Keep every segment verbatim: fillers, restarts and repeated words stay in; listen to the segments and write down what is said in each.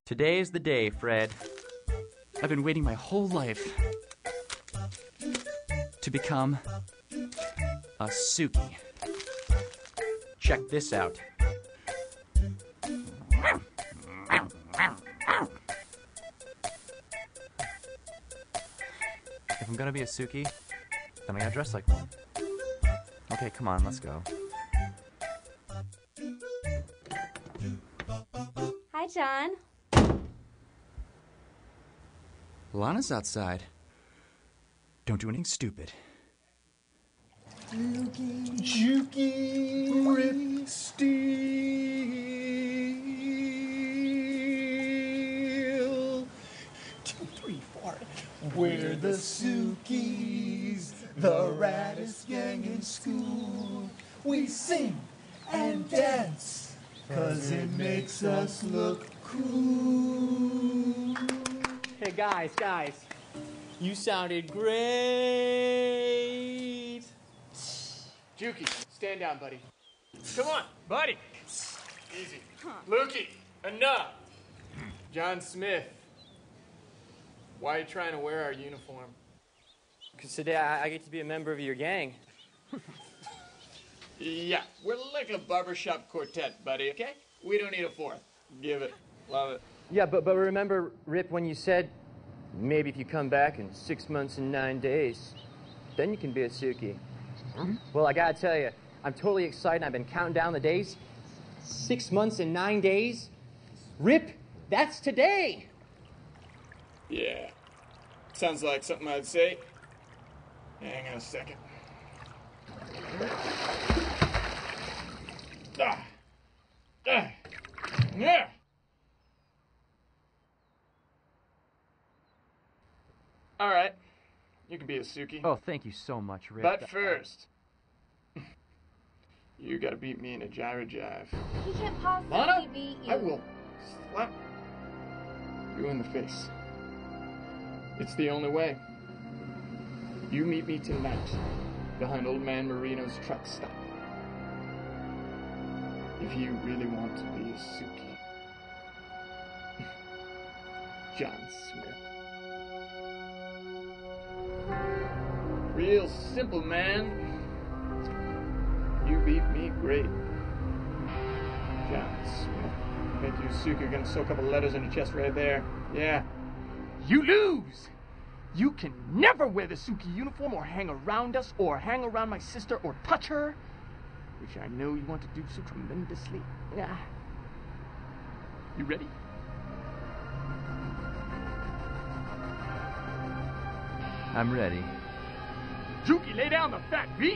Today is the day, Fred. I've been waiting my whole life to become a Suki. Check this out. If I'm gonna be a Suki, then I gotta dress like one. Okay, come on, let's go. Hi, John. Lana's outside. Don't do anything stupid. Lukey, Jukey, Rip, Steel. Two, three, four. We're the Sukies, the raddest gang in school. We sing and dance, cause it makes us look cool. Hey, guys, guys. You sounded great. Juki, stand down, buddy. Come on, buddy. Easy. Lukey, enough. John Smith, why are you trying to wear our uniform? Because today I, I get to be a member of your gang. Yeah, we're like a barbershop quartet, buddy, okay? We don't need a fourth. Give it. Love it. Yeah, but, but remember, Rip, when you said maybe if you come back in six months and nine days, then you can be a Suki. Mm-hmm. Well, I gotta tell you, I'm totally excited. I've been counting down the days. Six months and nine days. Rip, that's today. Yeah. Sounds like something I'd say. Hang on a second. Ah. Ah. Yeah. All right. You can be a Suki. Oh, thank you so much, Rick. But first, you gotta beat me in a gyro jive. He can't possibly Lana, beat you. I will slap you in the face. It's the only way. You meet me tonight behind Old Man Marino's truck stop. If you really want to be a Suki. John Smith. Real simple, man. You beat me great. John Smith. Make you a Suki. You're gonna sew a couple letters on your chest right there. Yeah. You lose! You can never wear the Suki uniform or hang around us or hang around my sister or touch her, which I know you want to do so tremendously. Yeah. You ready? I'm ready. Juki, lay down the fat beats!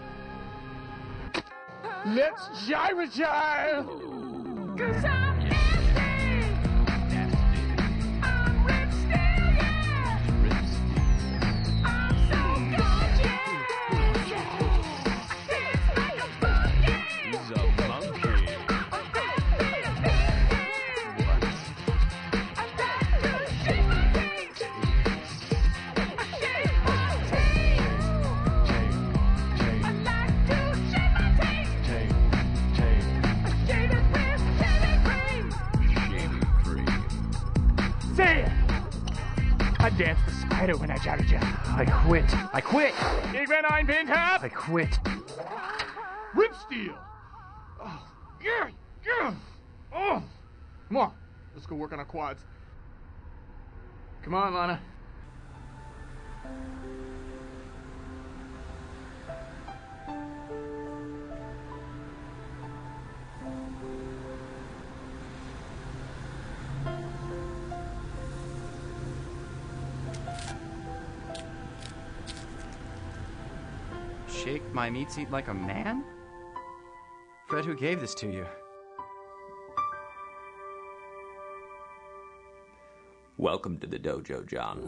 Let's gyro jive! Cause I'm nasty! I'm Rip Steel, yeah! I'm so gorgeous! It's like a monkey! He's a monkey. I'm gonna be a baby! I like to shake my teeth! I shake my teeth! I like to shake my teeth! I shave it with shaving cream! Shaving cream. Say it! I dance the spider when I gyro jive. I quit. I quit. Ich bin ein Windhub! I quit. Rip Steel! Oh, yeah, yeah! Oh! Come on, let's go work on our quads. Come on, Lana. Shake my meat seat like a man? Fred, who gave this to you? Welcome to the dojo, John.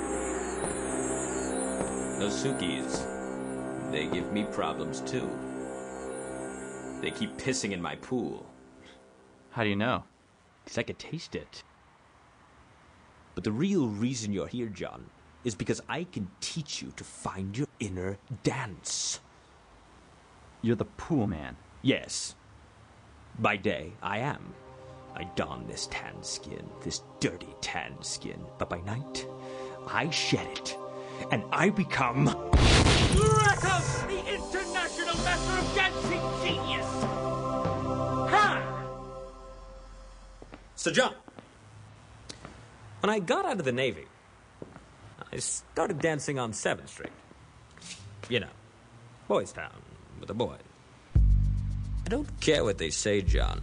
Those Sukis, they give me problems too. They keep pissing in my pool. How do you know? Because I could taste it. But the real reason you're here, John, is because I can teach you to find your inner dance. You're the pool man. Yes. By day, I am. I don this tan skin, this dirty tan skin, but by night, I shed it, and I become... Zydeco, the international master of dancing genius! Ha! So, John, when I got out of the Navy, I started dancing on seventh Street. You know, Boys Town with the boys. I don't care what they say, John.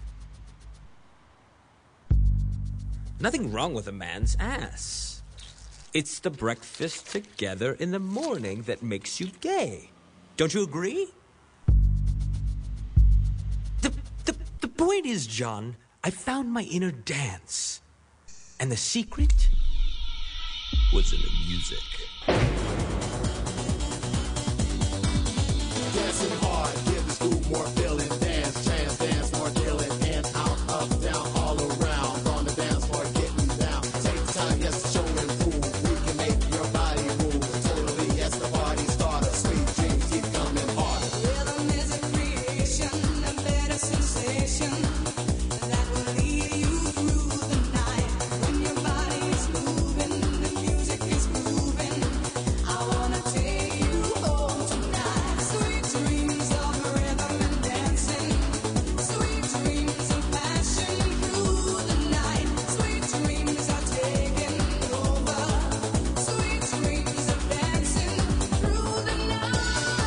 Nothing wrong with a man's ass. It's the breakfast together in the morning that makes you gay. Don't you agree? The, the, the point is, John, I found my inner dance. And the secret was in the music. Dancing hard, give this group more feeling. Dance, chance, dance, more dealing. And out, up, down, all around. On the dance floor, getting down. Take time, yes, show and prove. We can make your body move. Totally, yes, the party starter. Sweet dreams keep coming harder. Rhythm is a creation, a better sensation that will lead you through the night. When your body is moving, the music is moving. I wanna take you home tonight. Sweet dreams of rhythm and dancing. Sweet dreams of passion through the night. Sweet dreams are taking over. Sweet dreams of dancing through the night.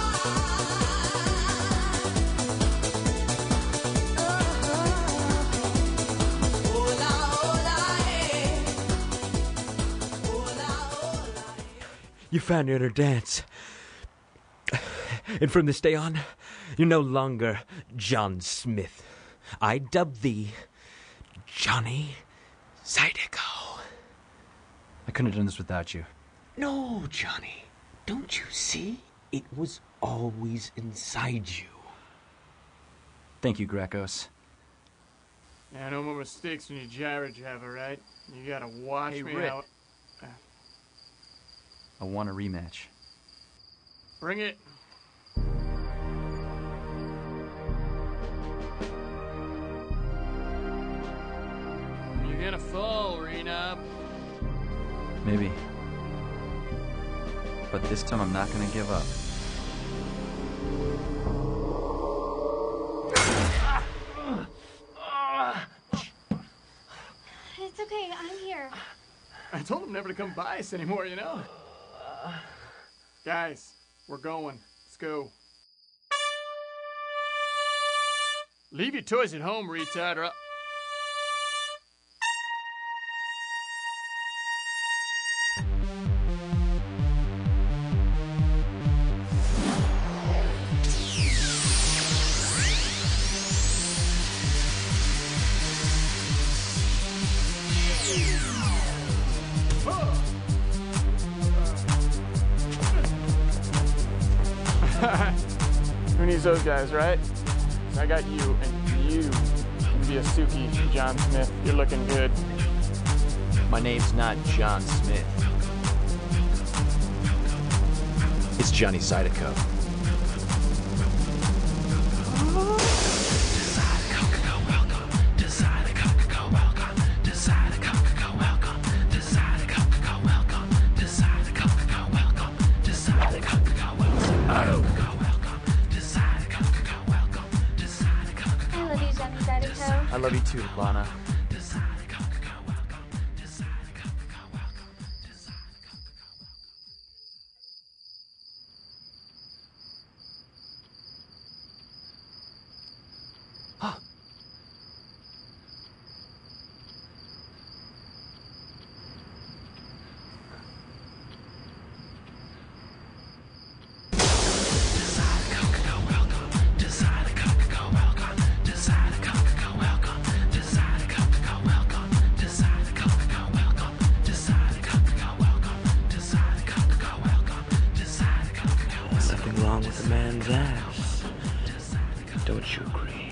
Hola, hola, eh. Hola, hola, eh. You found your inner dance. And from this day on, you're no longer John Smith. I dub thee Johnny Zydeco. I couldn't have done this without you. No, Johnny. Don't you see? It was always inside you. Thank you, Grecos. Now, no more mistakes when you gyrate, Java, right? You gotta watch Hey, me Rick. out. I want a rematch. Bring it. You're gonna fall, Rena. Maybe. But this time I'm not gonna give up. It's okay, I'm here. I told him never to come by us anymore, you know? Guys, we're going. Let's go. Leave your toys at home, retard, or... Who needs those guys, right? I got you, and you can be a Suki, John Smith. You're looking good. My name's not John Smith. It's Johnny Zydeco. I love you, Johnny Zydeco. I love you too, Lana. Something wrong with a man's ass. Don't you agree?